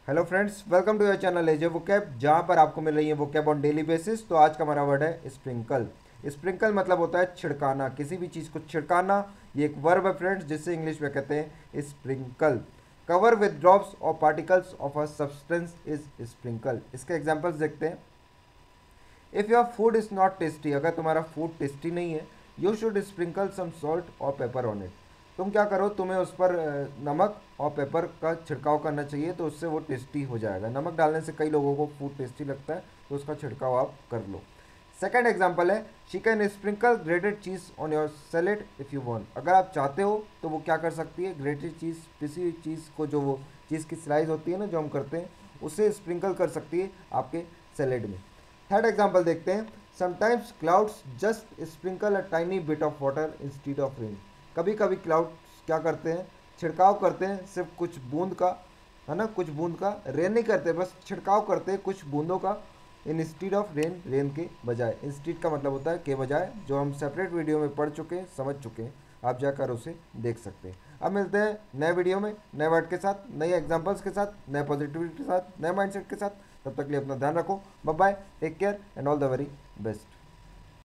Hello friends, welcome to your channel AJ vocab, जहाँ पर आपको मिल रही है वोकैब ऑन डेली बेसिस। तो आज का हमारा वर्ड है स्प्रिंकल। स्प्रिंकल मतलब होता है छिड़काना, किसी भी चीज़ को छिड़काना। ये एक वर्ब है फ्रेंड्स, जिससे इंग्लिश में कहते हैं स्प्रिंकल। कवर विद ड्रॉप्स और particles of a substance is sprinkle. इसके एग्जाम्पल्स देखते हैं। If your food is not tasty, अगर तुम्हारा फूड टेस्टी नहीं है, you should sprinkle some salt और पेपर ऑन इट। तुम क्या करो, तुम्हें उस पर नमक और पेपर का छिड़काव करना चाहिए, तो उससे वो टेस्टी हो जाएगा। नमक डालने से कई लोगों को फूड टेस्टी लगता है, तो उसका छिड़काव आप कर लो। सेकेंड एग्जाम्पल है, she can sprinkle grated cheese on your salad if you want. अगर आप चाहते हो तो वो क्या कर सकती है, ग्रेटेड चीज़, किसी भी चीज़ को, जो वो चीज़ की स्लाइस होती है ना, जो हम करते हैं, उसे स्प्रिंकल कर सकती है आपके सैलेड में। थर्ड एग्जाम्पल देखते हैं। Sometimes clouds just sprinkle a tiny bit of water instead of rain. कभी कभी क्लाउड्स क्या करते हैं, छिड़काव करते हैं सिर्फ कुछ बूंद का, है ना, कुछ बूंद का। रेन नहीं करते, बस छिड़काव करते हैं कुछ बूंदों का। इंस्टीड ऑफ रेन, रेन के बजाय। इंस्टीड का मतलब होता है के बजाय, जो हम सेपरेट वीडियो में पढ़ चुके हैं, समझ चुके हैं। आप जाकर उसे देख सकते हैं। अब मिलते हैं नए वीडियो में, नए वर्ड के साथ, नए एग्जाम्पल्स के साथ, नए पॉजिटिविटी के साथ, नए माइंडसेट के साथ। तब तक के लिए अपना ध्यान रखो। Bye bye, take care and all the very best.